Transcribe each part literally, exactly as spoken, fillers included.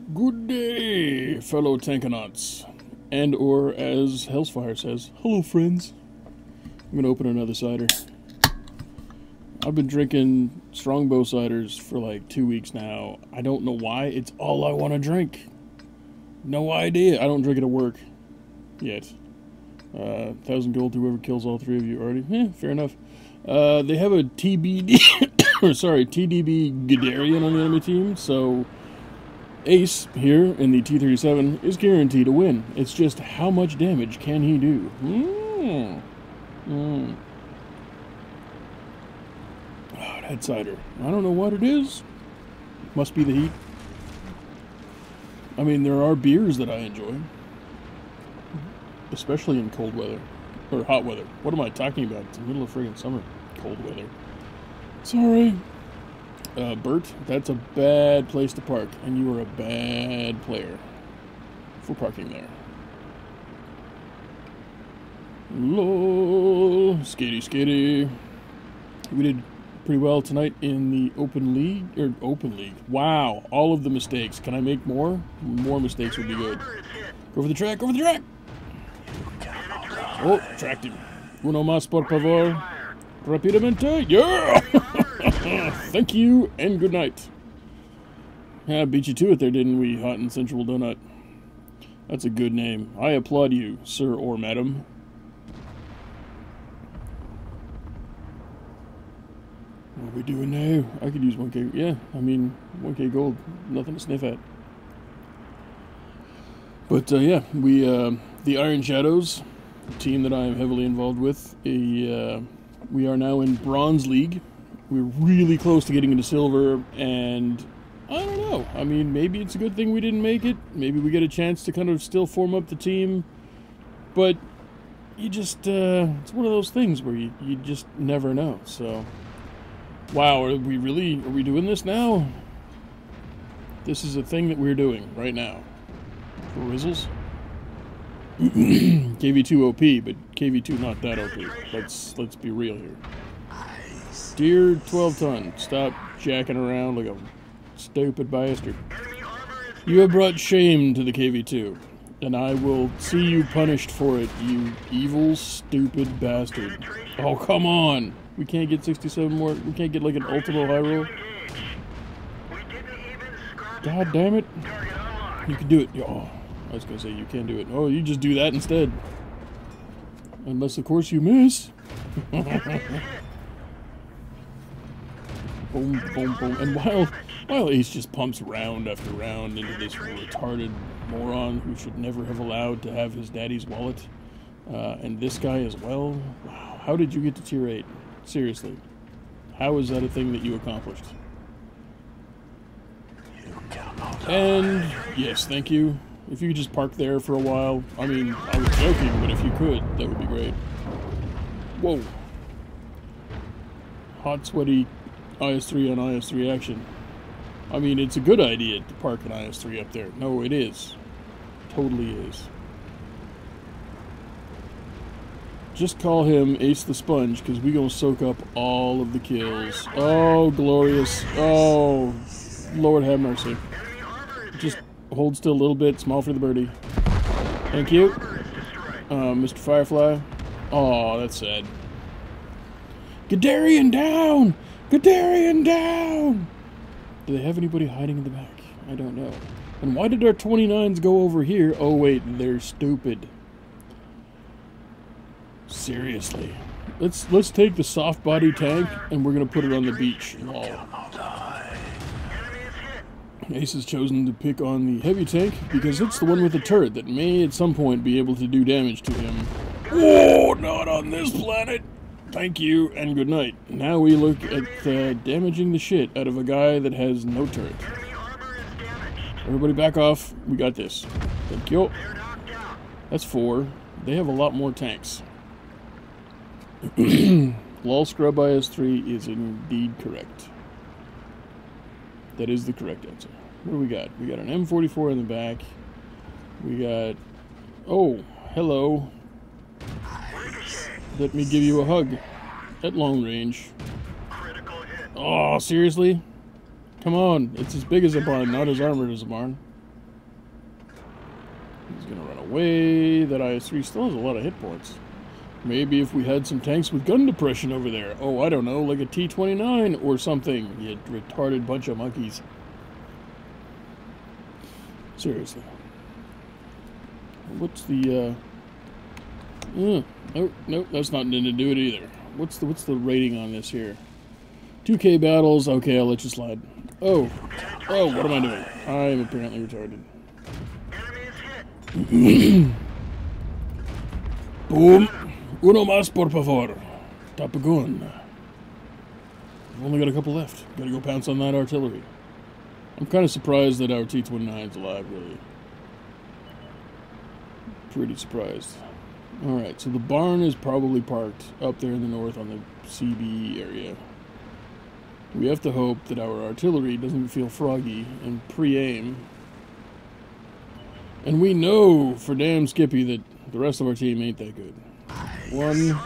Good day, fellow Tankanauts. And or, as Hellsfire says, hello friends. I'm gonna open another cider. I've been drinking Strongbow ciders for like two weeks now. I don't know why, it's all I want to drink. No idea. I don't drink it at work. Yet. Uh, thousand gold to whoever kills all three of you already. Eh, fair enough. Uh, they have a T B D, or sorry, T D B Guderian on the enemy team, so Ace here in the T thirty-seven is guaranteed to win. It's just how much damage can he do? Mm. Mm. Oh, that cider. I don't know what it is. Must be the heat. I mean, there are beers that I enjoy. Especially in cold weather. Or hot weather. What am I talking about? It's the middle of friggin' summer. Cold weather. Sorry. Uh, Bert, that's a bad place to park. And you are a bad player for parking there. Lol. Skatey, skatey. We did pretty well tonight in the open league. Or open league. Wow. All of the mistakes. Can I make more? More mistakes would be good. Go for the track. Go for the track. Oh, tracked him. Uno más, por favor. Rapidamente. Yeah! Thank you, and good night. Yeah, beat you to it there, didn't we, Hot and Sensual Donut? That's a good name. I applaud you, sir or madam. What are we doing now? I could use one K. Yeah, I mean, one K gold. Nothing to sniff at. But, uh, yeah, we, uh, the Iron Shadows, a team that I am heavily involved with, a, uh, we are now in Bronze League. We're really close to getting into Silver, and I don't know. I mean, maybe it's a good thing we didn't make it. Maybe we get a chance to kind of still form up the team. But you just, uh, it's one of those things where you, you just never know. So, wow, are we really, are we doing this now? This is a thing that we're doing right now. For Rizzles? K V two O P, but K V two not that O P. Let's let's be real here. Dear twelve ton, stop jacking around like a stupid bastard. You have brought shame to the K V two, and I will see you punished for it, you evil, stupid bastard. Oh, come on! We can't get sixty-seven more. We can't get like an ultimo high roll. God damn it! You can do it. Oh. I was going to say, you can't do it. Oh, you just do that instead. Unless, of course, you miss. Boom, boom, boom. And while, while Ace just pumps round after round into this retarded moron who should never have allowed to have his daddy's wallet, uh, and this guy as well, wow, how did you get to tier eight? Seriously. How is that a thing that you accomplished? And, yes, thank you. If you could just park there for a while. I mean, I was joking, but if you could, that would be great. Whoa. Hot, sweaty I S three on I S three action. I mean, it's a good idea to park an I S three up there. No, it is. Totally is. Just call him Ace the Sponge, because we gonna soak up all of the kills. Oh, glorious. Oh, Lord have mercy. Just hold still a little bit, small for the birdie. Thank you. Uh, Mister Firefly. Oh, that's sad. Guderian down! Guderian down! Do they have anybody hiding in the back? I don't know. And why did our twenty-nines go over here? Oh, wait, they're stupid. Seriously. Let's let's take the soft body tank and we're gonna put it on the beach. Oh. Ace has chosen to pick on the heavy tank because it's the one with the turret that may at some point be able to do damage to him. Oh, not on this planet! Thank you, and good night. Now we look at uh, damaging the shit out of a guy that has no turret. Everybody back off. We got this. Thank you. That's four. They have a lot more tanks. Lol Scrub I S three is indeed correct. That is the correct answer. What do we got? We got an M forty-four in the back. We got... Oh, hello. Let me give you a hug. At long range. Oh, seriously? Come on. It's as big as a barn, not as armored as a barn. He's gonna run away. That I S three still has a lot of hit points. Maybe if we had some tanks with gun depression over there. Oh, I don't know, like a T twenty-nine or something. You retarded bunch of monkeys. Seriously. What's the, uh... uh nope, nope, that's not going to do it either. What's the, what's the rating on this here? two K battles, okay, I'll let you slide. Oh, oh, what am I doing? I'm apparently retarded. Boom. Uno más, por favor. Tapagun. We've only got a couple left. Gotta go pounce on that artillery. I'm kind of surprised that our T twenty-nine's alive, really. Pretty surprised. Alright, so the barn is probably parked up there in the north on the C B area. We have to hope that our artillery doesn't feel froggy and pre-aim. And we know for damn Skippy that the rest of our team ain't that good. One.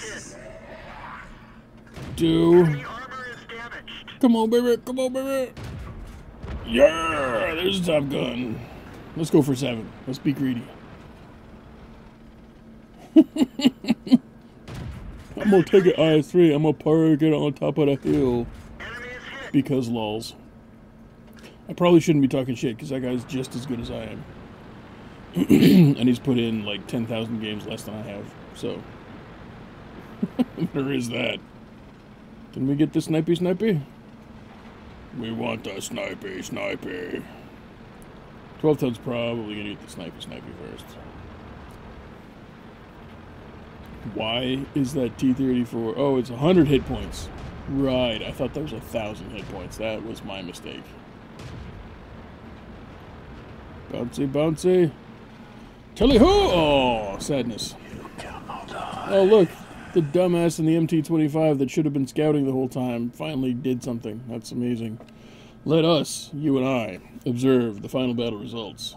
Two. Come on, baby. Come on, baby. Yeah! There's a Top Gun. Let's go for seven. Let's be greedy. I'm gonna take it I S three. I'm gonna park it on top of the hill. Because lols. I probably shouldn't be talking shit because that guy's just as good as I am. And he's put in like ten thousand games less than I have. So. There is that. Can we get the snipey snipey? We want the snipey snipey. twelve ton's probably gonna get the snipey snipey first. Why is that T thirty-four? Oh, it's one hundred hit points. Right, I thought that was one thousand hit points. That was my mistake. Bouncy, bouncy. Tally-ho! Oh, sadness. Oh, look. The dumbass in the M T twenty-five that should have been scouting the whole time finally did something. That's amazing. Let us, you and I, observe the final battle results.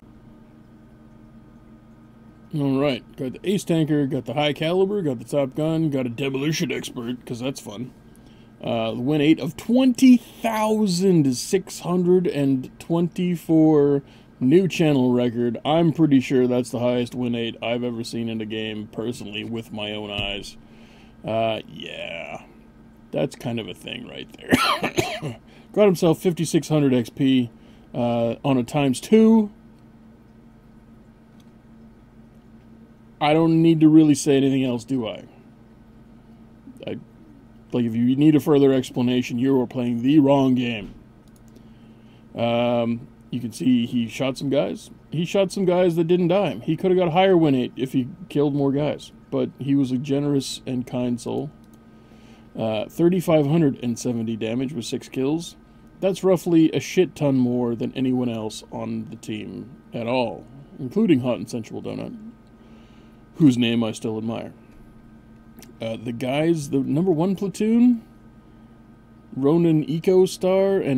Alright, got the ace tanker, got the high caliber, got the top gun, got a demolition expert, because that's fun. Uh, the win eight of twenty thousand six hundred twenty-four, new channel record. I'm pretty sure that's the highest win eight I've ever seen in a game, personally, with my own eyes. Uh, yeah, that's kind of a thing right there. Got himself fifty-six hundred X P uh, on a times two. I don't need to really say anything else, do I? I like, if you need a further explanation, you are playing the wrong game. Um, you can see he shot some guys. He shot some guys that didn't die. He could have got a higher win eight if he killed more guys. But he was a generous and kind soul. Uh, three thousand five hundred seventy damage with six kills. That's roughly a shit ton more than anyone else on the team at all, including Hot and Sensual Donut, whose name I still admire. Uh, the guys, the number one platoon, Ronan Eco Star and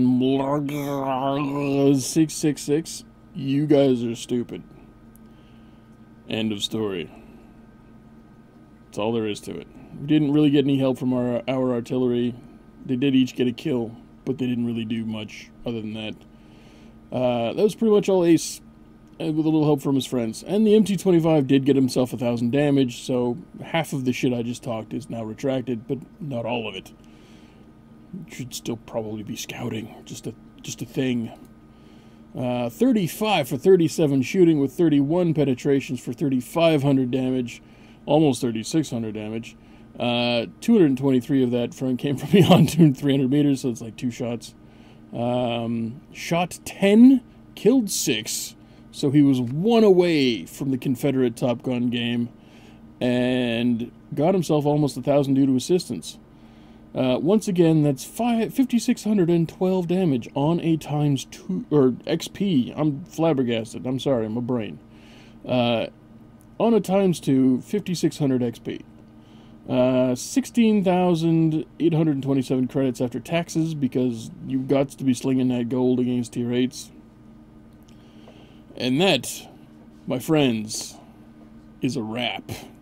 six six six, you guys are stupid. End of story. That's all there is to it. We didn't really get any help from our, our artillery. They did each get a kill, but they didn't really do much other than that. Uh, that was pretty much all Ace, with a little help from his friends. And the M T twenty-five did get himself a thousand damage, so half of the shit I just talked is now retracted, but not all of it. Should still probably be scouting, just a just a thing. Uh, thirty-five for thirty-seven shooting with thirty-one penetrations for thirty-five hundred damage, almost thirty-six hundred damage. Uh, two hundred twenty-three of that front came from beyond three hundred meters, so it's like two shots. Um, shot ten, killed six. So he was one away from the Confederate Top Gun game and got himself almost a thousand due to assistance. Uh, once again, that's five thousand six hundred twelve damage on a times two, or X P. I'm flabbergasted. I'm sorry, my brain. Uh, on a times two, five thousand six hundred X P. Uh, sixteen thousand eight hundred twenty-seven credits after taxes, because you've got to be slinging that gold against tier eights. And that, my friends, is a wrap.